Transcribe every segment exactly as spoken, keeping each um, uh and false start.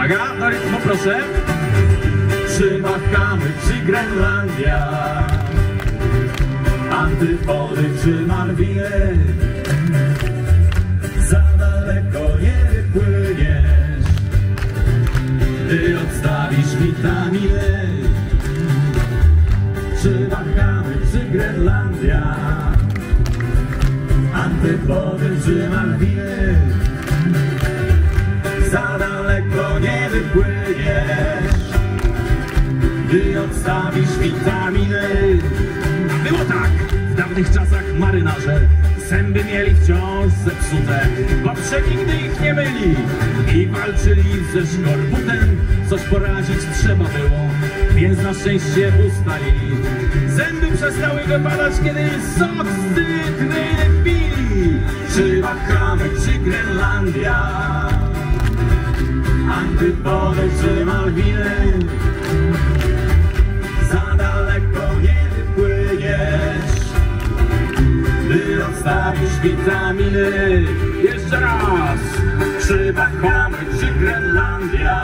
Uwaga, no rytmu proszę. Czy Bahamy, czy Grenlandia, Antypody, czy Malwiny, za daleko nie wypłyniesz, gdy odstawisz witaminy. Czy Bahamy, czy Grenlandia, Antypody, czy Malwiny, za daleko nie wypłyniesz, gdy odstawisz witaminy. Było tak w dawnych czasach marynarze, zęby mieli wciąż zepsute, patrze nigdy ich nie myli i walczyli ze szkorbutem. Coś porazić trzeba było, więc na szczęście ustalili. Zęby przestały wypadać, kiedy sok z tych pili. Czy Bahamy, czy Grenlandia, Antypody, czy Malwiny, za daleko nie wypłyniesz, gdy odstawisz witaminy. Jeszcze raz! Czy Bahamy, czy Grenlandia,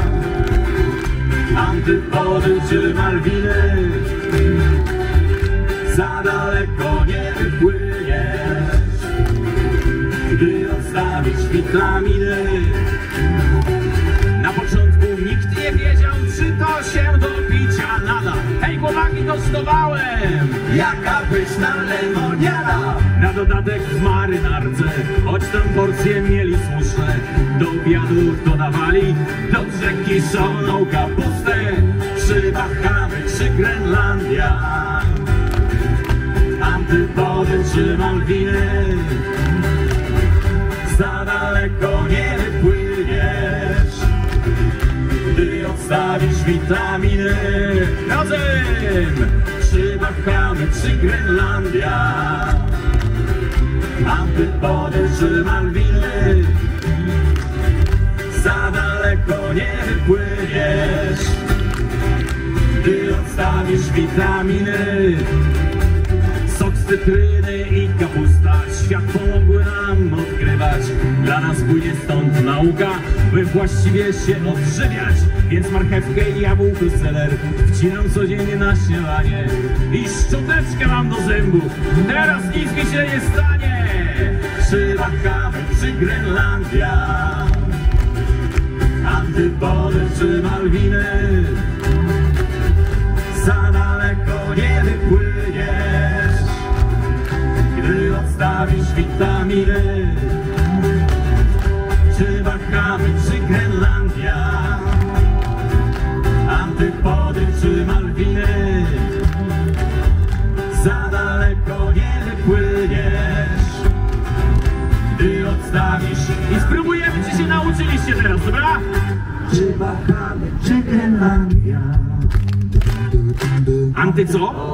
Antypody, czy Malwiny, za daleko nie wypłyniesz, gdy odstawisz witaminy. Na początku nikt nie wiedział, czy to się do picia nada. Hej chłopaki, tostowałem! Jaka pyszna lemoniada! Na dodatek w marynarce, choć tam porcje mieli słuszne, do obiadu dodawali dobrze kiszoną kapustę. Czy Bahamy, czy Grenlandia, Antypody, czy Malwiny, za daleko nie wypłyniesz, gdy odstawisz witaminy. Razem! Czy Bahamy, czy Grenlandia, Antypody, czy Malwiny, za daleko nie wypłyniesz, gdy odstawisz witaminy. Sok z cytryny i kapusta świat pomogły nam odkrywać. Dla nas płynie stąd nauka, by właściwie się odżywiać. Więc marchewkę i jabłko, seler wcinam codziennie na śniadanie i szczoteczkę mam do zębów, teraz nic mi się nie stanie. Czy Bahamy, czy Grenlandia, Antypody, czy Malwiny, za daleko nie wypłyniesz, gdy odstawisz witaminy. Czy Bahamy, czy Grenlandia, Antypody, czy Malwiny, za daleko nie wypłyniesz, gdy odstawisz. I spróbujemy, czy się nauczyliście teraz, dobra? Czy Bahamy, czy Grenlandia, Anty co?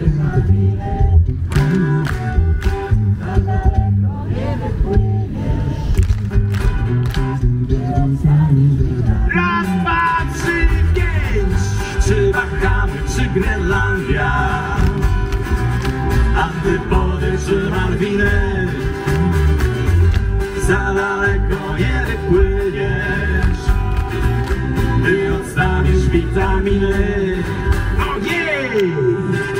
Raz, dwa, trzy, pięć! Czy Bahamy, czy Grenlandia, Antypody, czy Malwiny, za daleko nie wypłyniesz, gdy odstawisz witaminy. Ojej!